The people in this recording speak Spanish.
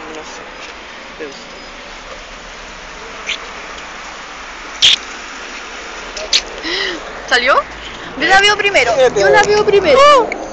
no sé. Pero ¿Salió? Yo la veo primero. Yo la veo primero.